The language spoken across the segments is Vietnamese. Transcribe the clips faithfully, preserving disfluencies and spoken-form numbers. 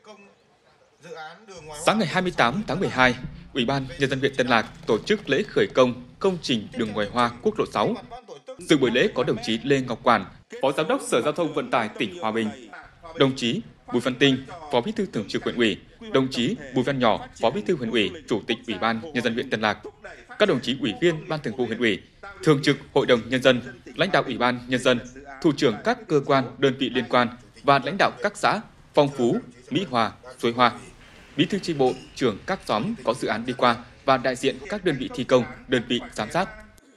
Sáng ngày hai mươi tám tháng mười hai, Ủy ban Nhân dân huyện Tân Lạc tổ chức lễ khởi công công trình đường ngoài hoa quốc lộ sáu. Dự buổi lễ có đồng chí Lê Ngọc Quản, Phó Giám đốc Sở Giao thông Vận tải tỉnh Hòa Bình, đồng chí Bùi Văn Tinh, Phó Bí thư Thường trực Huyện ủy, đồng chí Bùi Văn Nhỏ, Phó Bí thư Huyện ủy, Chủ tịch Ủy ban Nhân dân huyện Tân Lạc, các đồng chí Ủy viên Ban Thường vụ Huyện ủy, Thường trực Hội đồng Nhân dân, lãnh đạo Ủy ban Nhân dân, thủ trưởng các cơ quan đơn vị liên quan và lãnh đạo các xã Phong Phú, Mỹ Hòa, Xuôi Hoa, Bí thư chi bộ, trưởng các xóm có dự án đi qua và đại diện các đơn vị thi công, đơn vị giám sát.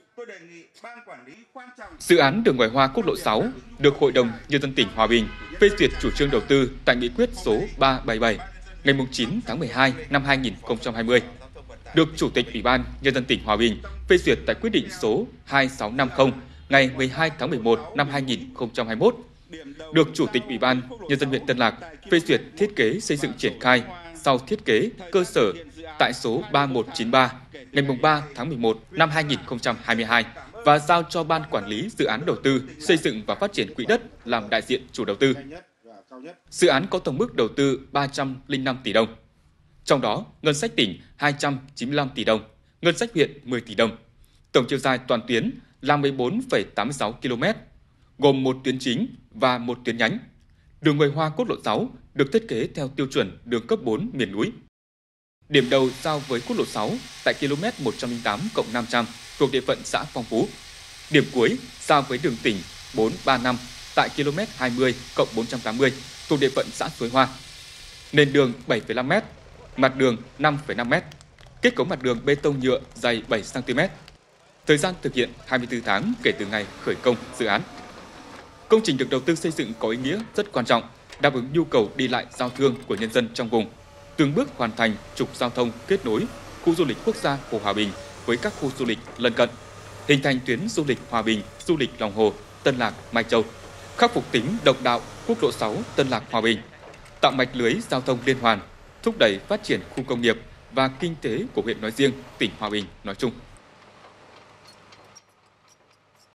Dự án đường ngoài hoa quốc lộ sáu được Hội đồng Nhân dân tỉnh Hòa Bình phê duyệt chủ trương đầu tư tại nghị quyết số ba trăm bảy mươi bảy ngày chín tháng mười hai năm hai nghìn không trăm hai mươi, được Chủ tịch Ủy ban Nhân dân tỉnh Hòa Bình phê duyệt tại quyết định số hai sáu năm không ngày mười hai tháng mười một năm hai nghìn không trăm hai mươi mốt, được Chủ tịch Ủy ban Nhân dân huyện Tân Lạc phê duyệt thiết kế xây dựng triển khai sau thiết kế cơ sở tại số ba một chín ba ngày ba tháng mười một năm hai nghìn không trăm hai mươi hai và giao cho Ban Quản lý Dự án Đầu tư Xây dựng và Phát triển Quỹ đất làm đại diện chủ đầu tư. Dự án có tổng mức đầu tư ba trăm lẻ năm tỷ đồng. Trong đó, ngân sách tỉnh hai trăm chín mươi lăm tỷ đồng, ngân sách huyện mười tỷ đồng. Tổng chiều dài toàn tuyến là mười bốn phẩy tám mươi sáu ki lô mét, gồm một tuyến chính và một tuyến nhánh. Đường ngoài hoa quốc lộ sáu được thiết kế theo tiêu chuẩn đường cấp bốn miền núi. Điểm đầu giao với quốc lộ sáu tại km một trăm lẻ tám cộng năm trăm thuộc địa phận xã Phong Phú. Điểm cuối giao với đường tỉnh bốn ba năm tại km hai mươi cộng bốn trăm tám mươi thuộc địa phận xã Xuôi Hoa. Nền đường bảy phẩy năm mét, mặt đường năm phẩy năm mét, kết cấu mặt đường bê tông nhựa dày bảy xăng ti mét. Thời gian thực hiện hai mươi tư tháng kể từ ngày khởi công dự án. Công trình được đầu tư xây dựng có ý nghĩa rất quan trọng, đáp ứng nhu cầu đi lại giao thương của nhân dân trong vùng, từng bước hoàn thành trục giao thông kết nối khu du lịch quốc gia Hồ Hòa Bình với các khu du lịch lân cận, hình thành tuyến du lịch Hòa Bình, du lịch Lòng Hồ, Tân Lạc, Mai Châu, khắc phục tính độc đạo quốc lộ sáu Tân Lạc Hòa Bình, tạo mạch lưới giao thông liên hoàn, thúc đẩy phát triển khu công nghiệp và kinh tế của huyện nói riêng, tỉnh Hòa Bình nói chung.